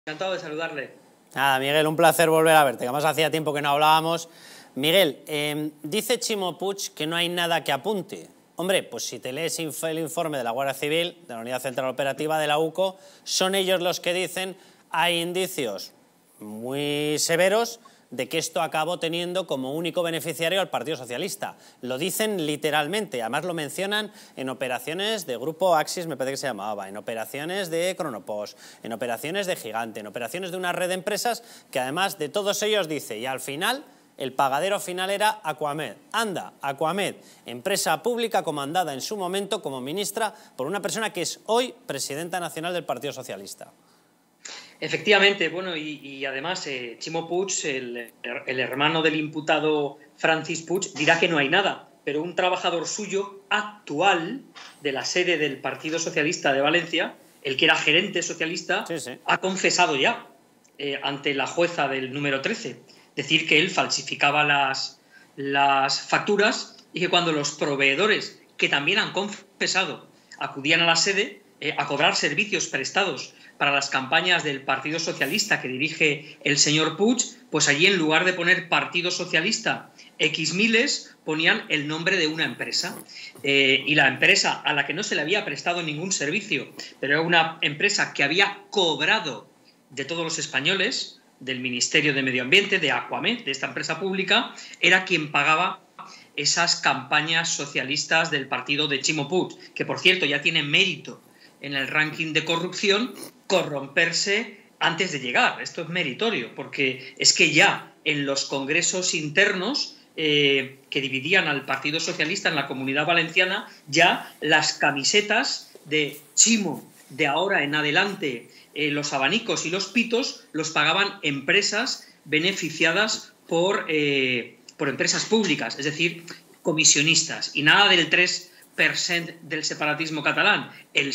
Encantado de saludarle. Nada, Miguel, un placer volver a verte, que además hacía tiempo que no hablábamos. Miguel, dice Ximo Puig que no hay nada que apunte. Hombre, pues si te lees el informe de la Guardia Civil, de la Unidad Central Operativa de la UCO, son ellos los que dicen hay indicios muy severos de que esto acabó teniendo como único beneficiario al Partido Socialista. Lo dicen literalmente, además lo mencionan en operaciones de Grupo Axis, me parece que se llamaba, en operaciones de Cronopost, en operaciones de Gigante, en operaciones de una red de empresas que además de todos ellos dice, y al final el pagadero final era Aquamed. Anda, Aquamed, empresa pública comandada en su momento como ministra por una persona que es hoy presidenta nacional del Partido Socialista. Efectivamente, bueno, y además Ximo Puig, el hermano del imputado Francis Puig, dirá que no hay nada, pero un trabajador suyo actual de la sede del Partido Socialista de Valencia, el que era gerente socialista, sí. Ha confesado ya ante la jueza del número 13, decir que él falsificaba las facturas y que cuando los proveedores, que también han confesado, acudían a la sede a cobrar servicios prestados para las campañas del Partido Socialista que dirige el señor Puig, pues allí en lugar de poner Partido Socialista X miles, ponían el nombre de una empresa. Y la empresa a la que no se le había prestado ningún servicio, pero era una empresa que había cobrado de todos los españoles, del Ministerio de Medio Ambiente, de Aquamed, de esta empresa pública, era quien pagaba esas campañas socialistas del partido de Ximo Puig, que por cierto ya tiene mérito en el ranking de corrupción corromperse antes de llegar. Esto es meritorio, porque es que ya en los congresos internos que dividían al Partido Socialista en la Comunidad Valenciana, ya las camisetas de Ximo de ahora en adelante, los abanicos y los pitos, los pagaban empresas beneficiadas por empresas públicas, es decir, comisionistas, y nada del 3% del separatismo catalán, el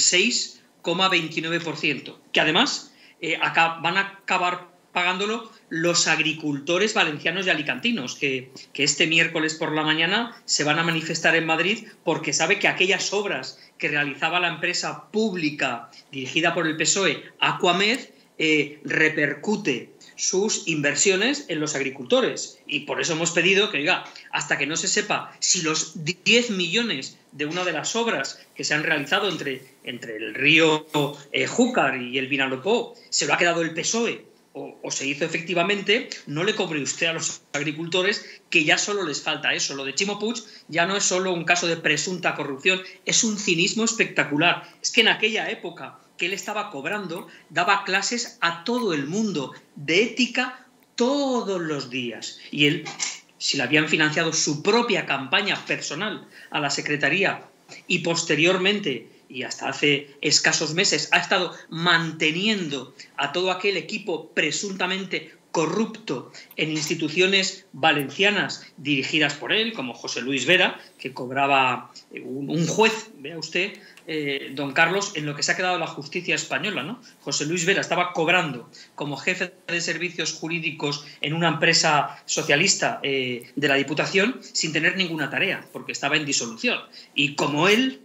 6,29%, que además van a acabar pagándolo los agricultores valencianos y alicantinos, que este miércoles por la mañana se van a manifestar en Madrid porque sabe que aquellas obras que realizaba la empresa pública dirigida por el PSOE, Aquamed, repercute sus inversiones en los agricultores. Y por eso hemos pedido que, oiga, hasta que no se sepa si los 10 millones de una de las obras que se han realizado entre el río Júcar y el Vinalopó se lo ha quedado el PSOE o se hizo efectivamente, no le cobre usted a los agricultores, que ya solo les falta eso. Lo de Ximo Puig ya no es solo un caso de presunta corrupción, es un cinismo espectacular. Es que en aquella época que él estaba cobrando, daba clases a todo el mundo de ética todos los días. Y él, si le habían financiado su propia campaña personal a la Secretaría y posteriormente, y hasta hace escasos meses, ha estado manteniendo a todo aquel equipo presuntamente corrupto en instituciones valencianas dirigidas por él, como José Luis Vera, que cobraba un juez, vea usted, don Carlos, en lo que se ha quedado la justicia española, ¿no? José Luis Vera estaba cobrando como jefe de servicios jurídicos en una empresa socialista de la Diputación sin tener ninguna tarea, porque estaba en disolución. Y como él,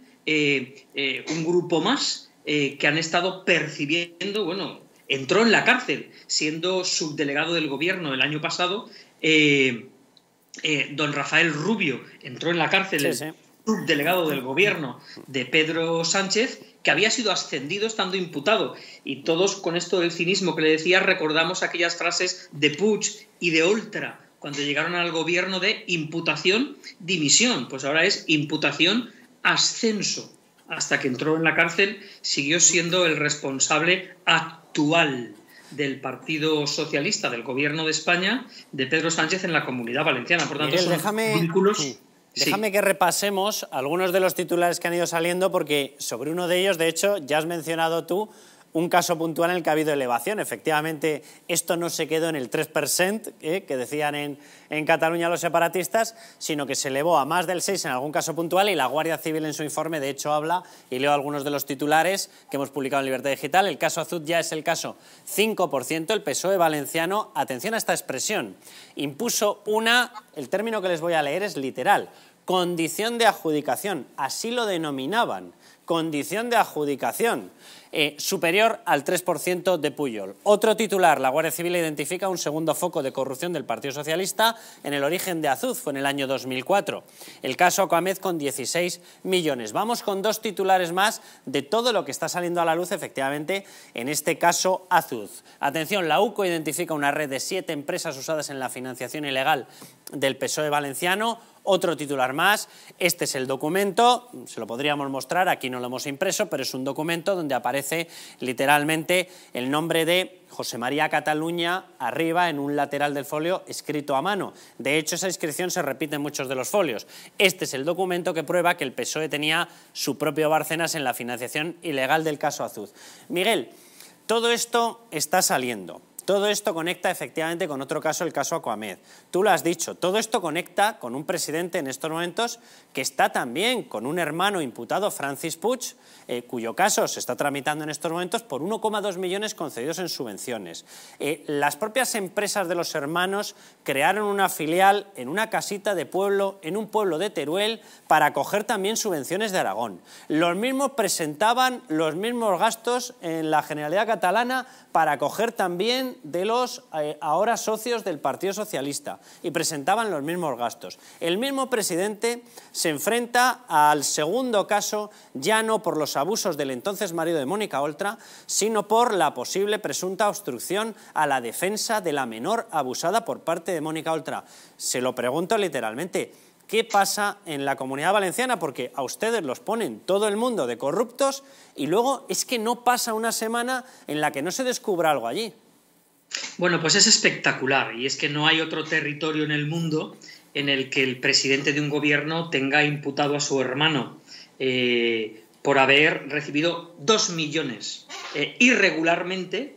un grupo más que han estado percibiendo, bueno, entró en la cárcel siendo subdelegado del gobierno el año pasado, don Rafael Rubio entró en la cárcel, sí. Subdelegado del gobierno de Pedro Sánchez, que había sido ascendido estando imputado. Y todos, con esto del cinismo que le decía, recordamos aquellas frases de Puig y de Oltra cuando llegaron al gobierno de imputación, dimisión. Pues ahora es imputación, ascenso. Hasta que entró en la cárcel, siguió siendo el responsable actual del Partido Socialista, del Gobierno de España, de Pedro Sánchez en la Comunidad Valenciana. Por tanto, Miguel, son vínculos... Sí. Déjame que repasemos algunos de los titulares que han ido saliendo, porque sobre uno de ellos, de hecho, ya has mencionado tú un caso puntual en el que ha habido elevación. Efectivamente, esto no se quedó en el 3%, que decían en Cataluña los separatistas, sino que se elevó a más del 6% en algún caso puntual, y la Guardia Civil en su informe, de hecho, habla, y leo algunos de los titulares que hemos publicado en Libertad Digital. El caso Azud ya es el caso 5%. El PSOE valenciano, atención a esta expresión, impuso el término que les voy a leer es literal, condición de adjudicación, así lo denominaban. condición de adjudicación superior al 3% de Pujol. Otro titular, la Guardia Civil identifica un segundo foco de corrupción del Partido Socialista en el origen de Azuz, fue en el año 2004. El caso Aquamed con 16 millones. Vamos con dos titulares más de todo lo que está saliendo a la luz, efectivamente, en este caso Azuz. Atención, la UCO identifica una red de 7 empresas usadas en la financiación ilegal del PSOE valenciano. Otro titular más, este es el documento, se lo podríamos mostrar, aquí no lo hemos impreso, pero es un documento donde aparece literalmente el nombre de José María Cataluña arriba en un lateral del folio escrito a mano. De hecho, esa inscripción se repite en muchos de los folios. Este es el documento que prueba que el PSOE tenía su propio Bárcenas en la financiación ilegal del caso Azuz. Miguel, todo esto está saliendo. Todo esto conecta efectivamente con otro caso, el caso Aquamed. Tú lo has dicho, todo esto conecta con un presidente en estos momentos que está también con un hermano imputado, Francis Puig, cuyo caso se está tramitando en estos momentos por 1,2 millones concedidos en subvenciones. Las propias empresas de los hermanos crearon una filial en una casita de pueblo, en un pueblo de Teruel, para acoger también subvenciones de Aragón. Los mismos presentaban los mismos gastos en la Generalidad Catalana para acoger también de los ahora socios del Partido Socialista y presentaban los mismos gastos. El mismo presidente se enfrenta al segundo caso, ya no por los abusos del entonces marido de Mónica Oltra, sino por la posible presunta obstrucción a la defensa de la menor abusada por parte de Mónica Oltra. Se lo pregunto literalmente, ¿qué pasa en la Comunidad Valenciana? Porque a ustedes los ponen todo el mundo de corruptos y luego es que no pasa una semana en la que no se descubra algo allí. Bueno, pues es espectacular, y es que no hay otro territorio en el mundo en el que el presidente de un gobierno tenga imputado a su hermano por haber recibido 2 millones irregularmente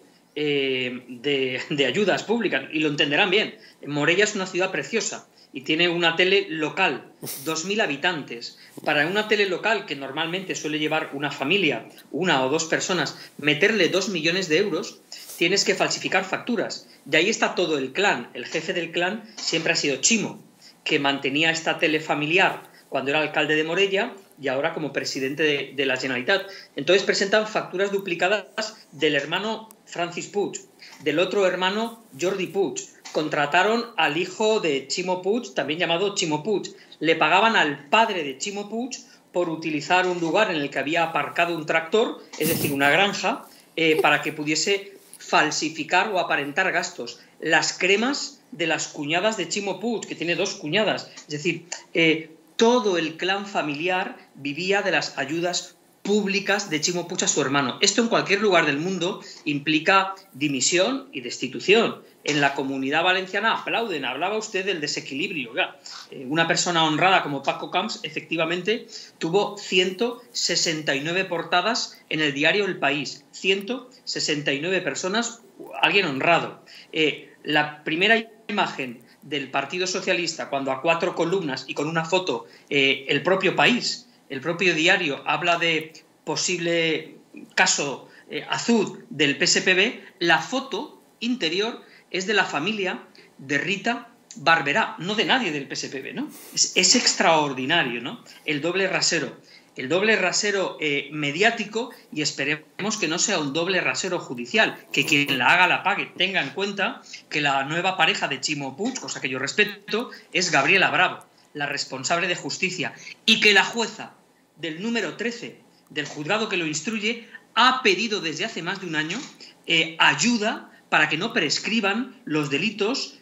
de ayudas públicas, y lo entenderán bien. Morella es una ciudad preciosa y tiene una tele local, 2.000 habitantes. Para una tele local, que normalmente suele llevar una familia, 1 o 2 personas, meterle 2 millones de euros, tienes que falsificar facturas. De ahí está todo el clan. El jefe del clan siempre ha sido Chimo, que mantenía esta tele familiar cuando era alcalde de Morella y ahora como presidente de la Generalitat. Entonces presentan facturas duplicadas del hermano Francis Puig, del otro hermano Jordi Puig. Contrataron al hijo de Chimo Puig, también llamado Chimo Puig. Le pagaban al padre de Chimo Puig por utilizar un lugar en el que había aparcado un tractor, es decir, una granja, para que pudiese falsificar o aparentar gastos. Las cremas de las cuñadas de Chimo Puig, que tiene 2 cuñadas. Es decir, todo el clan familiar vivía de las ayudas públicas de Chimo Puig a su hermano. Esto en cualquier lugar del mundo implica dimisión y destitución. En la Comunidad Valenciana aplauden. Hablaba usted del desequilibrio. Una persona honrada como Paco Camps efectivamente tuvo 169 portadas en el diario El País. 169 personas, alguien honrado. La primera imagen del Partido Socialista, cuando a 4 columnas y con una foto, el propio País, el propio diario, habla de posible caso Azuz del PSPB, la foto interior es de la familia de Rita Barberá, no de nadie del PSPB, ¿no? Es extraordinario, ¿no? El doble rasero mediático, y esperemos que no sea un doble rasero judicial, que quien la haga la pague. Tenga en cuenta que la nueva pareja de Chimo Puig, cosa que yo respeto, es Gabriela Bravo, la responsable de justicia, y que la jueza del número 13 del juzgado que lo instruye ha pedido desde hace más de un año ayuda para que no prescriban los delitos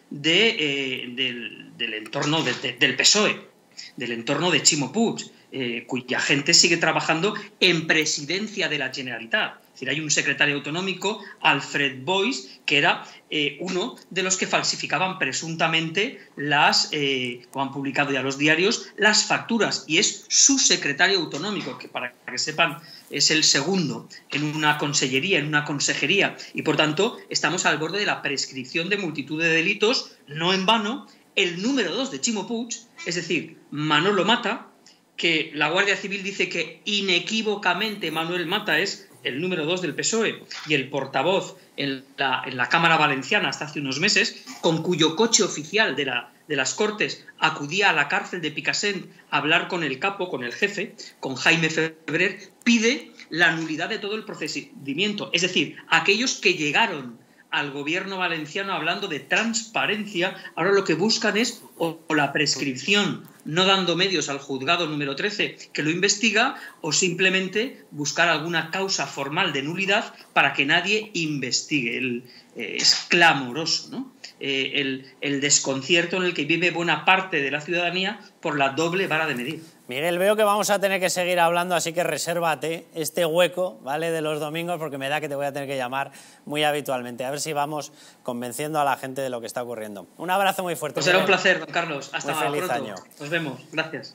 del entorno del PSOE, del entorno de Chimo Puig, cuya gente sigue trabajando en presidencia de la Generalitat. Es decir, hay un secretario autonómico, Alfred Boix, que era uno de los que falsificaban presuntamente como han publicado ya los diarios, las facturas, y es su secretario autonómico, que para que sepan es el segundo en una consellería, en una consejería, y por tanto estamos al borde de la prescripción de multitud de delitos. No en vano, el número 2 de Chimo Puig, es decir, Manolo Mata, que la Guardia Civil dice que inequívocamente Manuel Mata es el número 2 del PSOE y el portavoz en la Cámara Valenciana hasta hace unos meses, con cuyo coche oficial de las Cortes acudía a la cárcel de Picassent a hablar con el capo, con el jefe, con Jaime Febrer, pide la nulidad de todo el procedimiento. Es decir, aquellos que llegaron al gobierno valenciano hablando de transparencia, ahora lo que buscan es o la prescripción, no dando medios al juzgado número 13 que lo investiga, o simplemente buscar alguna causa formal de nulidad para que nadie investigue. Es clamoroso, ¿no? El desconcierto en el que vive buena parte de la ciudadanía por la doble vara de medir. Miguel, veo que vamos a tener que seguir hablando, así que resérvate este hueco, ¿vale?, de los domingos, porque me da que te voy a tener que llamar muy habitualmente. A ver si vamos convenciendo a la gente de lo que está ocurriendo. Un abrazo muy fuerte. Pues será un placer, don Carlos. Hasta muy feliz pronto. año. Nos vemos. Gracias.